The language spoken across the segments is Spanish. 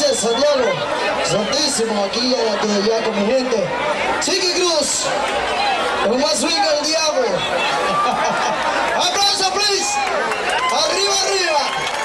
Oye, Santiago, santísimo, aquí allá con mi gente. Chiqui Cruz, el más rico del diablo. Aplauso, please. Arriba, arriba.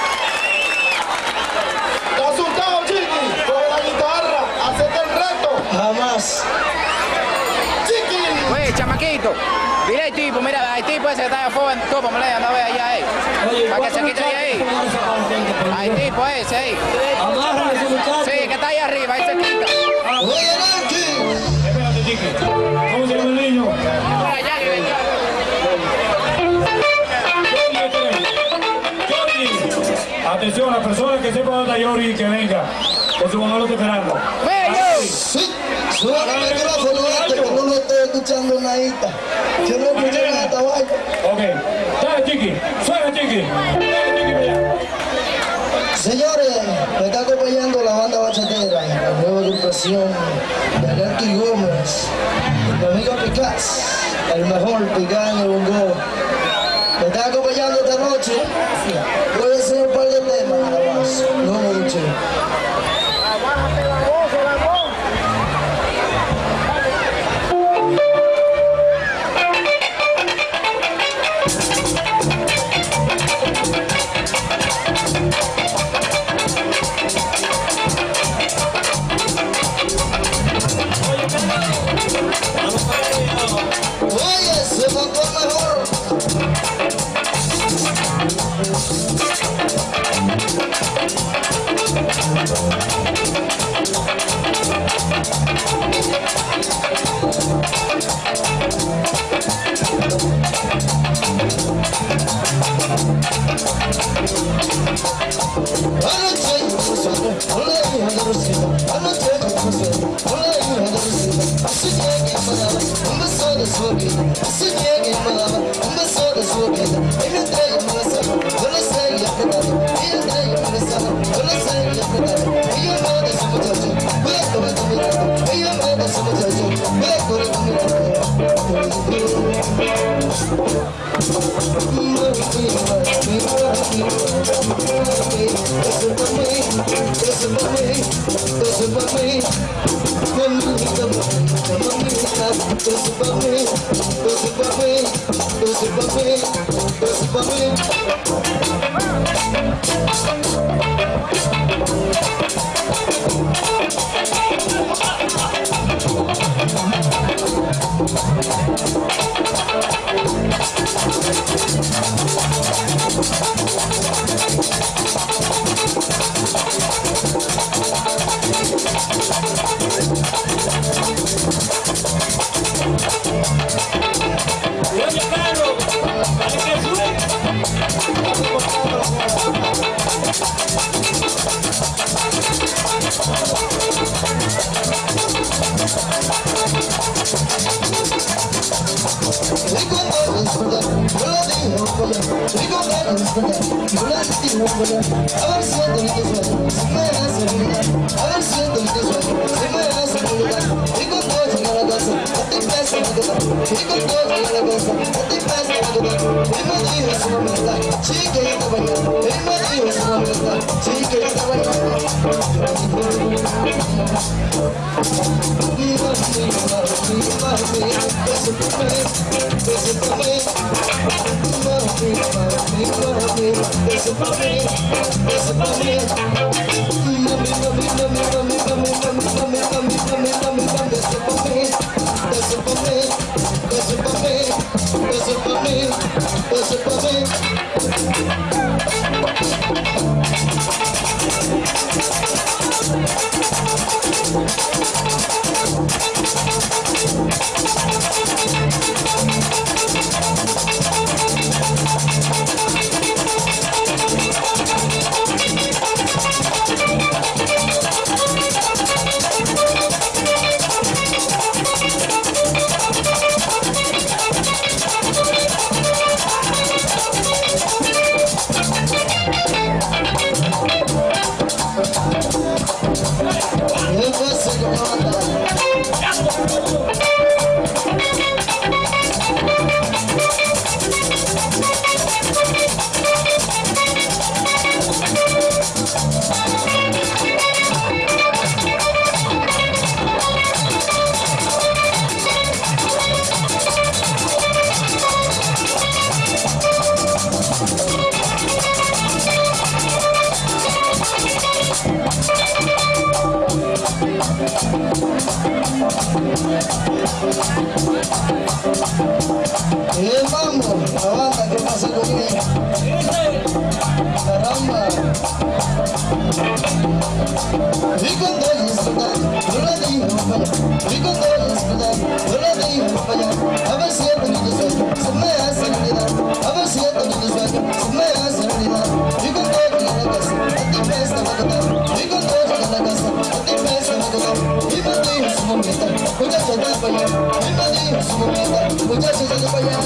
¿Te has asustado, Chiqui? Con la guitarra, hacete el reto. Jamás. Chiqui. Oye, chamaquito, mira el tipo, mira, el tipo ese que está allá afuera, tú, vamos a no ve allá ahí. Para que se quite de ahí. El tipo ese ahí. Sí, que está ahí arriba, ahí se quita. Oye, Nancy. Espérate, Chiqui. ¿Cómo se llama el niño? Por allá, que venga. Atención, las personas que sepan dónde está Yori, que venga. Que su mamá lo está esperando. ¡Bello! Sí. Súbame el micrófono antes que no lo estoy escuchando nadita. Yo no escuché nada esta vaina. Ok. Dale, Chiqui. Suena, Chiqui. Dale, Chiqui, para allá. Señores, me está acompañando la banda bachatera, la nueva agrupación de Anarqui Gómez, mi amigo Picaz, el mejor Picaz en el bongo. Me está acompañando esta noche. Voy a hacer un par de temas nada más, no mucho. Oye, se montó el mejor. Y el mambo, la banda, ¿qué pasa conmigo? Caramba. Y cuando ella está, yo la digo para allá. Y cuando ella está, yo la digo para allá. A ver si el niño sueño se me hace realidad. A ver si el niño sueño se me hace realidad. Y cuando ella a la casa, a ti me está matando. Y cuando ella a la casa, a ti me está matando. Y me dijo su momento, muchacho está para allá. Y me dijo su momento, muchacho está para allá.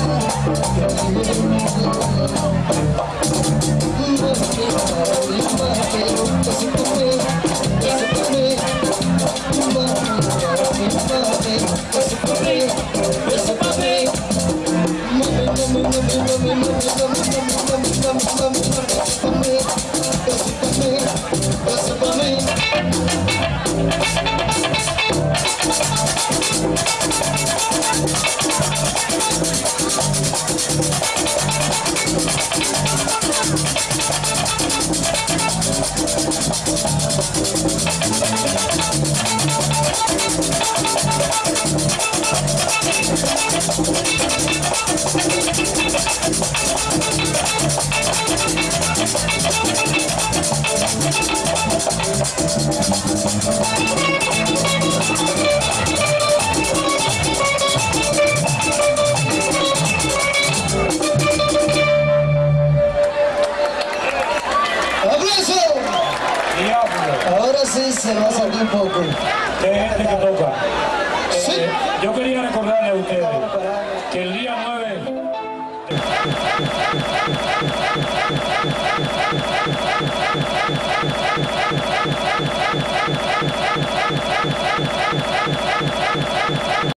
Ahora sí se va a sentir un poco. De gente que toca. Sí. Yo quería recordarle a ustedes que el día 9...